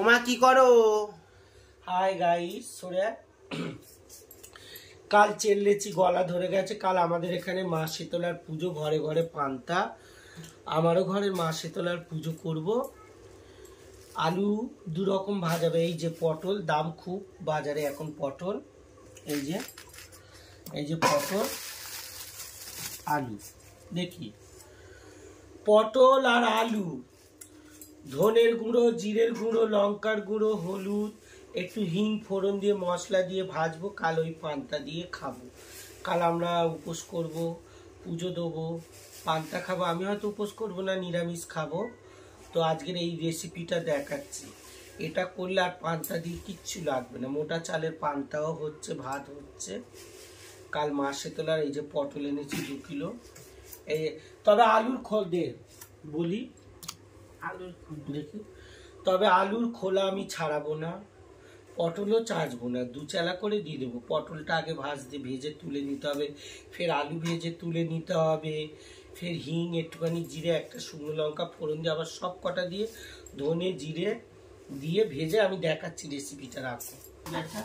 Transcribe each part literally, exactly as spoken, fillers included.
ওমা কি করো? হাই গাইস, সোরে কাল চেল্লেছি, গলা ধরে গেছে। কাল আমাদের এখানে মা শীতলার পুজো, ঘরে ঘরে পান্তা। আমারও ঘরে মা শীতলার পুজো করব। আলু দু রকম ভাজাবে। এই যে পটল, দাম খুব বাজারে এখন পটল। এই যে এই যে পটল, আলু। দেখি পটল আর আলু, ধনের গুঁড়ো, জিরের গুঁড়ো, লঙ্কার গুঁড়ো, হলুদ, একটু হিং ফোড়ন দিয়ে মশলা দিয়ে ভাজবো। কাল ওই পান্তা দিয়ে খাবো। কাল আমরা উপোস করব, পুজো দেবো, পান্তা খাবো। আমি হয়তো উপোস করব না, নিরামিষ খাবো। তো আজকের এই রেসিপিটা দেখাচ্ছি। এটা করলে আর পান্তা দিয়ে কিচ্ছু লাগবে না। মোটা চালের পান্তাও হচ্ছে, ভাত হচ্ছে। কাল মা শীতলার এই যে পটল এনেছি দু কিলো। এই তবে আলুর খোল দে বলি, আলুর দেখি। তবে আলুর খোলা আমি ছাড়াবো না, পটলও চাচবো না, দু চালা করে দিয়ে দেবো। পটলটা আগে ভাজতে ভেজে তুলে নিতে হবে, ফের আলু ভেজে তুলে নিতে হবে, ফের হিং, একটুখানি জিরে, একটা শুকনো লঙ্কা ফোড়ন দিয়ে আবার সব কটা দিয়ে ধনে জিরে দিয়ে ভেজে আমি দেখাচ্ছি রেসিপিটা। রাখো দেখা।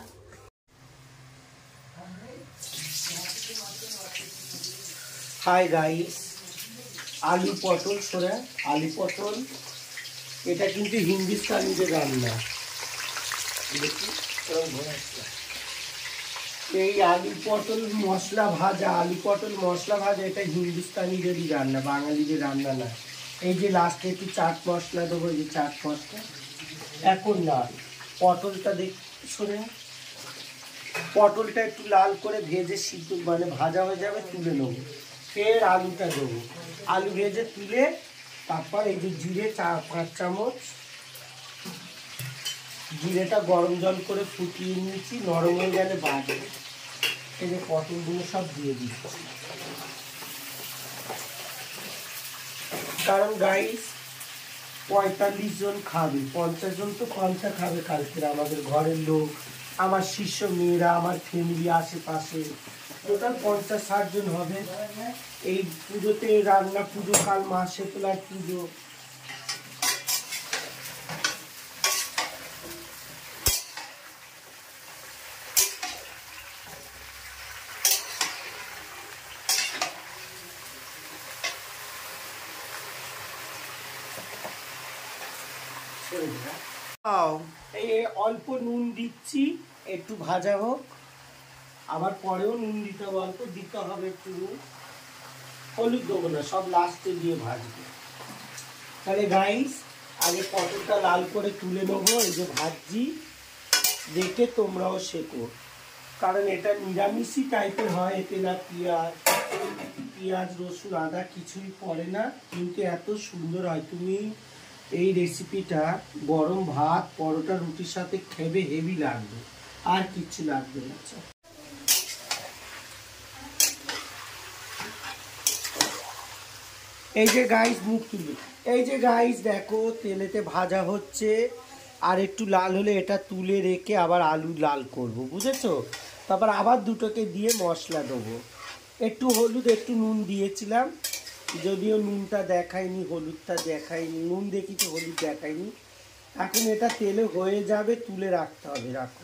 হাই গাইস, আলু পটল সোরা, আলু পটল এটা কিন্তু হিন্দুস্তানিদের রান্না। এই আলু পটল মশলা ভাজা, আলু পটল মশলা ভাজা, এটা হিন্দুস্তানিদেরই রান্না, বাঙালিদের রান্না না। এই যে লাস্টে একটু চাট মশলা দেবো, এই যে চাট মশলা। এখন না, পটলটা দেখ শোনে, পটলটা একটু লাল করে ভেজে সিদ্ধ মানে ভাজা হয়ে যাবে, তুলে নেবো। ফের আলুটা দেবো, আলু ভেজে তুলে তারপর এই যে জিরে চা পাঁচ চামচ, জিরেটা গরম জল করে ফুটিয়ে নিয়েছি, নরম হয়ে গেলে বাজবে। এই যে পটলগুলো সব দিয়ে দিচ্ছি। কারণ গাইস পঁয়তাল্লিশ জন খাবে, পঞ্চাশ জন তো পান্তা খাবে কালকে আমাদের ঘরের লোক, আমার শিষ্য মেয়েরা, আমার ফ্যামিলি আশেপাশে, টোটাল পঞ্চাশ ষাট জন হবে। এই পুজোতে রান্না, পুজো কাল মা শীতলার পুজো। এই অল্প নুন দিচ্ছি, একটু ভাজা হোক, আবার পরেও নুন দিতে হবে, অল্প দিতে হবে একটু নুন। হলুদ দেবো না, সব লাস্টে দিয়ে ভাজবো। তাহলে গাইস আগে পটলটা লাল করে তুলে নেবো, এই যে ভাজি, দেখে তোমরাও শেখো। কারণ এটা নিরামিষই টাইপের হয়, এতে না পেঁয়াজ পেঁয়াজ রসুন আদা কিছুই পড়ে না, কিন্তু এত সুন্দর হয়। তুমি এই রেসিপিটা গরম ভাত, পরোটা, রুটির সাথে খেবে, হেভি লাগবে, আর কিচ্ছু লাগবে না। এই যে গাইস মুখ তুলি, এই যে গাইস দেখো তেলেতে ভাজা হচ্ছে, আর একটু লাল হলে এটা তুলে রেখে আবার আলু লাল করব, বুঝেছো? তারপর আবার দুটোকে দিয়ে মশলা দেবো। একটু হলুদ, একটু নুন দিয়েছিলাম, যদিও নুনটা দেখায়নি, হলুদটা দেখায়নি, নুন দেখিতে হলুদ দেখায়নি। এখন এটা তেলে হয়ে যাবে, তুলে রাখতে হবে। রাখো।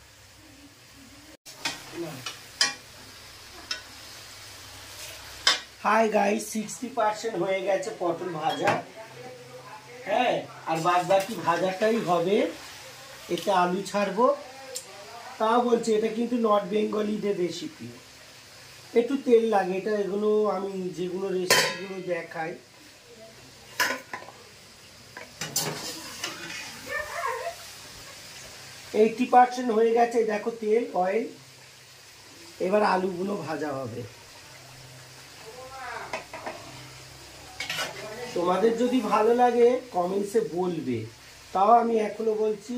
হাই গাইস, সিক্সটি পার্সেন্ট হয়ে গেছে পটল ভাজা। হ্যাঁ, আর বাদ বাকি ভাজাটাই হবে, এতে আলু ছাড়বো। তাও বলছি এটা কিন্তু নর্থ বেঙ্গলিদের রেসিপি, একটু তেল লাগে এটা। এগুলো আমি যেগুলো রেসিপিগুলো দেখাই, এইটটি পার্সেন্ট হয়ে গেছে। দেখো তেল, অয়েল। এবার আলুগুলো ভাজা হবে। তোমাদের যদি ভালো লাগে কমেন্টসে বলবে। তাও আমি এখনো বলছি,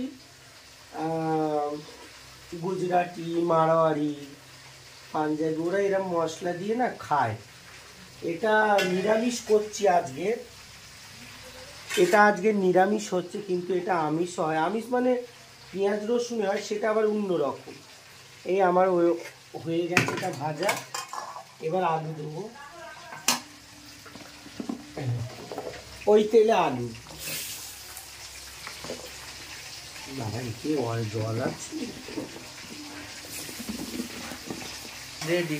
গুজরাটি, মারোয়ারি, পাঞ্জাবি, ওরা এরকম মশলা দিয়ে না খায়। এটা নিরামিষ করছি আজকে, এটা আজকে নিরামিষ হচ্ছে, কিন্তু এটা আমিষ হয়। আমিষ মানে পেঁয়াজ রসুন হয়, সেটা আবার অন্য রকম। এই আমার হয়ে গেছে এটা ভাজা। এবার আলু দেবো, ওই তেলে আলু। জল আছে রেডি।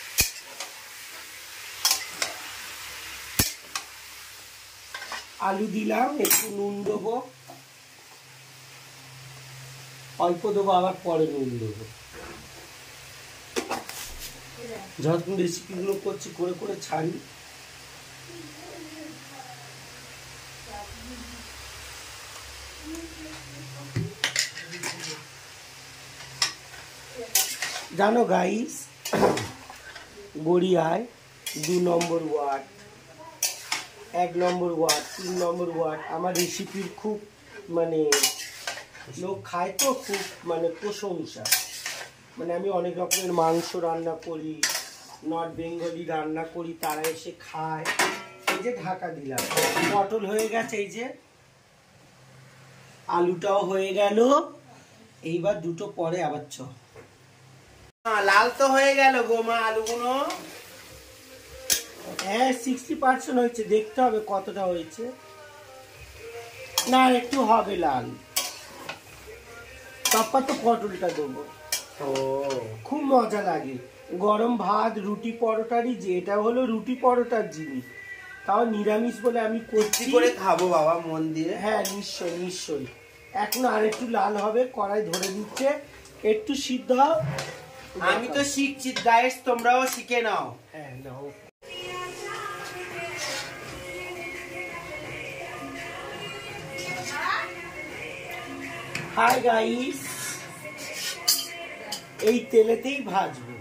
আলু দিলাম, একটু নুন দেবো, অল্প দেবো, আবার পরে নুন দেবো। যখন রেসিপিগুলো করছি করে করে ছাড়ি। জানো গাইস, গড়িয়ায় দু নম্বর ওয়ার্ড, এক নম্বর ওয়ার্ড, তিন নম্বর ওয়ার্ড আমার রেসিপির খুব মানে লোক খায় তো, খুব মানে প্রশংসা। মানে আমি অনেক রকমের মাংস রান্না করি, নর্থ বেঙ্গলি রান্না করি, তারা এসে খায়। এই যে ঢাকা দিলাম, পটল হয়ে গেছে, এই যে আলুটাও হয়ে গেল। এইবার দুটো পরে আবার চ লাল তো হয়ে গেল গো মা আলুগুলো। হ্যাঁ সিক্সটি পার্সেন্ট হয়েছে, দেখতে হবে কতটা হয়েছে। না একটু হবে লাল, তারপর তো পটলটা দেবো। ও খুব মজা লাগে গরম ভাত, রুটি পরোটারই, যে এটা হলো রুটি পরোটার জিনিস, তাও নিরামিষ বলে আমি করছি করে খাবো বাবা মন দিয়ে। হ্যাঁ নিশ্চয়ই নিশ্চয়ই। এখন আর একটু লাল হবে, কড়াই ধরে দিচ্ছে, একটু সিদ্ধ হও। আমি তো শিখছি গাইস, তোমরাও শিখে নাও। হ্যাঁ নাও। হাই গাইস, এই তেলেতেই ভাজবো।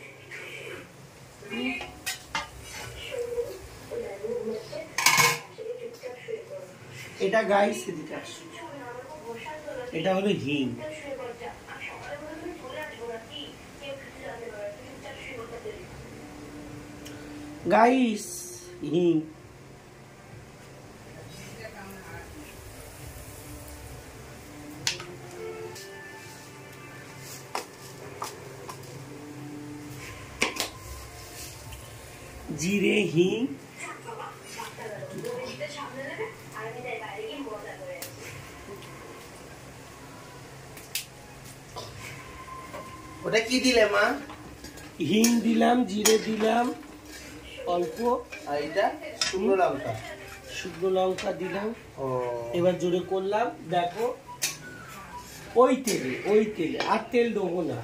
এটা গাইস এদিকে আসো, এটা হলো হিং। গাইস হিং, জিরে, হিং, ওটা কি দিলে মা? হিং দিলাম, জিরে দিলাম অল্প, আর এটা শুকনো লঙ্কা, শুকনো লঙ্কা দিলাম। ও এবার জোরে করলাম, দেখো ওই তেলে, ওই তেলে আর তেল দেবো না।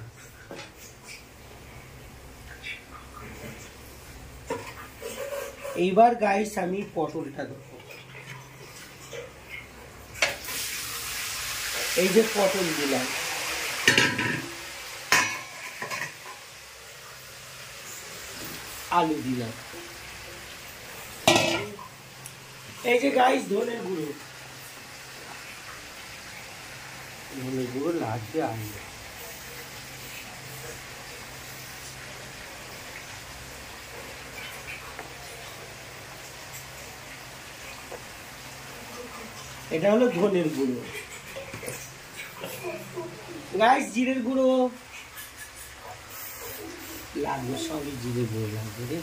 এইবার গাইস আমি পটলটা দেবো। এই যে পটল দিলাম, আলু দিলাম, এই যে গাইস ধনের গুঁড়ো, ধনের গুঁড়ো লাগবে আলু। এটা হলো ধনের গুঁড়ো। গাইস জিরের গুঁড়ো লাগবে, সবই জিরের গুঁড়ো লাগবে রে।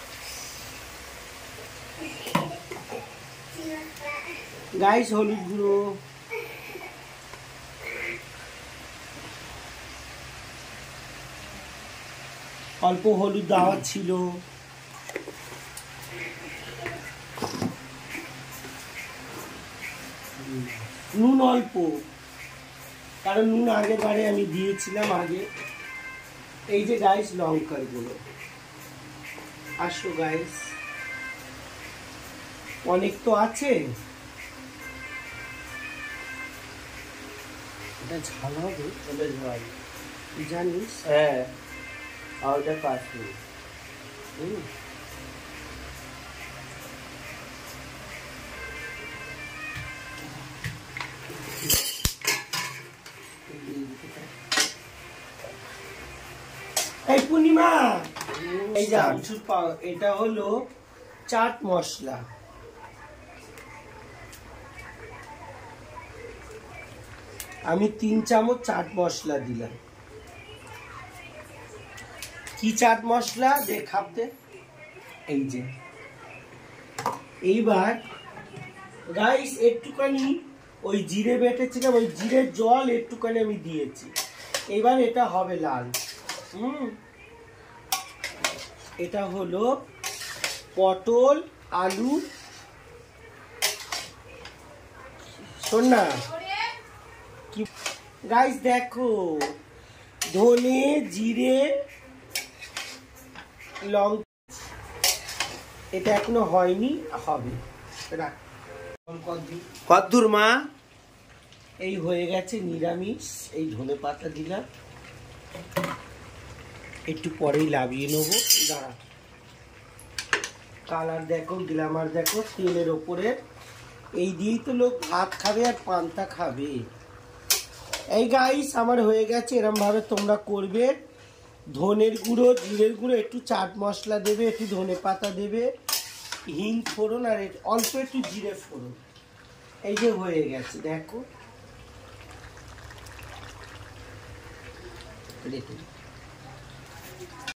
গাইস হলুদ গুঁড়ো, অল্প হলুদ দেওয়া ছিল। নুন অল্প, কারণ নুন আগের বারে আমি দিয়েছিলাম আগে। এই যে গাইস লঙ্কার গুঁড়ো, আসো গাইস, অনেক তো আছে, এটা ঝাল হবে, ওটা ঝাল জানিস। হ্যাঁ আর ওটা কাশ্মীর। হুম এই পূর্ণিমা, এই যে আমচুর পাউডার, এটা হলো চাট মশলা। আমি তিন চামচ চাট মশলা দিলাম। কি চাট মশলা দেখাতে, এই যে। এইবার গাইস একটুখানি ওই জিরে বেটেছিলাম, ওই জিরের জল একটুখানি আমি দিয়েছি। এবার এটা হবে লাল। হুম এটা হলো পটল আলু। শোন না কি গাইস, দেখো ধনে জিরে লঙ্কা, এটা এখনো হয়নি, হবে। কদ্দুর মা এই হয়ে গেছে নিরামিষ। এই ধনে পাতা দিলাম, একটু পরেই লাভিয়ে নেবো। দাঁড়া, কালার দেখো, গ্ল্যামার দেখো তেলের ওপরে। এই দিয়েই তো লোক ভাত খাবে আর পান্তা খাবে। এই গাইস আমার হয়ে গেছে। এরম ভাবে তোমরা করবে। ধনের গুঁড়ো, জিরের গুঁড়ো, একটু চাট মশলা দেবে, একটু ধনে পাতা দেবে, হিং ফোড়ন, আর অল্প একটু জিরে ফোড়ন। এই যে হয়ে গেছে, দেখো রেখে